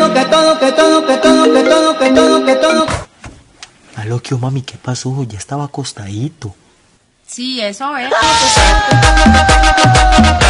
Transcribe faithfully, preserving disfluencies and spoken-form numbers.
todo, que todo, que todo, que todo, que todo, que todo, que todo. Aloquio, mami, ¿qué pasó? Ya estaba acostadito. Sí, eso es.